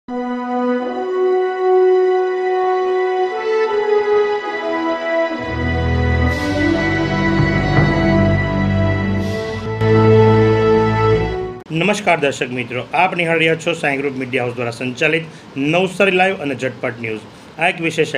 नमस्कार दर्शक मित्रों, आप निहाळ રહ્યા છો સાઈ ગ્રુપ મીડિયા હાઉસ દ્વારા સંચાલિત નવસારી લાઈવ અને ઝટપટ ન્યૂઝ। આ એક વિશેષ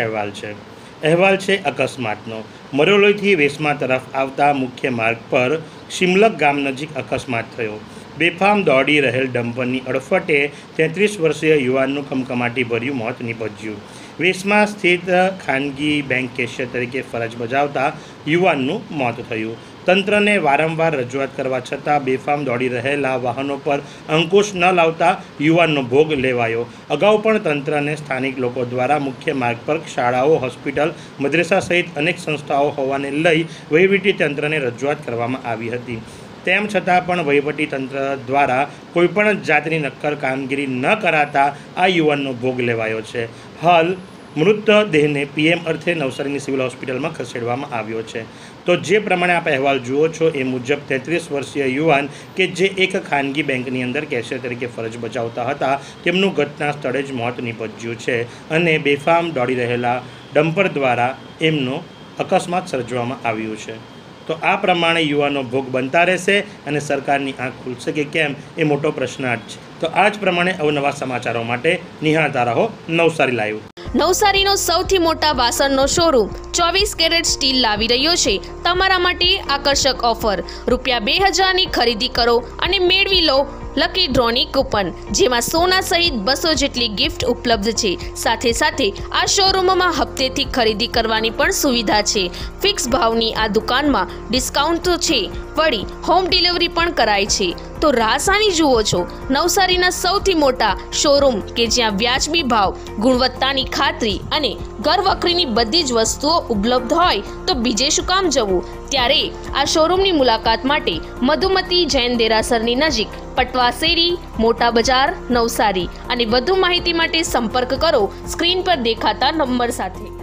અહેવાલ છે અકસ્માતનો। મરોલોઈથી વેસમા તરફ આવતા મુખ્ય માર્ગ પર શિમલક ગામ નજીક અકસ્માત થયો। બેફામ દોડી રહેલ ડમ્પરની અડફટે 33 વર્ષીય યુવાનનું કમકમાટી ભર્યું મોત નીપજ્યું। વેસમા સ્થિત ખાનગી બેંક કેશિયર તરીકે ફરજ બજાવતા યુવાનનું મોત થયું। તંત્રને વારંવાર રજૂઆત કરવા છતાં બેફામ દોડી રહેલા વાહનો પર અંકુશ ન લાવતા યુવાનનો ભોગ લેવાયો। અગાઉ પણ તંત્રને સ્થાનિક લોકો દ્વારા મુખ્ય માર્ગ પર શાળાઓ, હોસ્પિટલ, મદ્રેસા સહિત અનેક સંસ્થાઓ હોવાને લઈ વહીવટી તંત્રને રજૂઆત કરવામાં આવી હતી। તેમ છતાં પણ વહીવટી તંત્ર દ્વારા કોઈપણ જાતની નક્કર કામગીરી ન કરાતા આ યુવાનનો ભોગ લેવાયો છે। હાલ મૃતદેહને પીએમ અર્થે નવસારીની સિવિલ હોસ્પિટલમાં ખસેડવામાં આવ્યો છે। તો જે પ્રમાણે આપ અહેવાલ જુઓ છો એ મુજબ 33 વર્ષીય યુવાન કે જે એક ખાનગી બેંકની અંદર કેશિયર તરીકે ફરજ બજાવતા હતા તેમનું ઘટના સ્થળે જ મોત નીપજ્યું છે અને બેફામ દોડી રહેલા ડમ્પર દ્વારા એમનો અકસ્માત સર્જવામાં આવ્યું છે। તો આ પ્રમાણે યુવાનો ભોગ બનતા રહેશે અને સરકારની આંખ ખુલશે કે કેમ એ મોટો પ્રશ્નાર્થ છે। તો આ જ પ્રમાણે અવનવા સમાચારો માટે નિહાળતા રહો નવસારી લાઈવ। નવસારીનો સૌથી મોટા વાસણનો શોરૂમ 24 કેરેટ સ્ટીલ લાવી રહ્યો છે તમારા માટે આકર્ષક ઓફર। ₹2000 ની ખરીદી કરો અને મેળવી લો લકી ડ્રોની કૂપન, જેમાં સોના સહિત 200 જેટલી ગિફ્ટ ઉપલબ્ધ છે। સાથે સાથે આ શોરૂમમાં હપ્તેથી ખરીદી કરવાની પણ સુવિધા છે। ફિક્સ ભાવની આ દુકાનમાં ડિસ્કાઉન્ટ તો છે, વળી હોમ ડિલિવરી પણ કરાય છે। તો રાસાની જુઓ છો નવસારીના સૌથી મોટા શોરૂમ કે જ્યાં વ્યાજબી ભાવ, ગુણવત્તાની ખાતરી અને ઘર વખરીની બધી જ વસ્તુઓ ઉપલબ્ધ હોય તો બીજે શું કામ જવું। ત્યારે આ શોરૂમની મુલાકાત માટે મધુમતી જૈન દેરાસરની નજીક પટવા શેરી, મોટા બજાર, નવસારી અને વધુ માહિતી માટે સંપર્ક કરો સ્ક્રીન પર દેખાતા નંબર સાથે।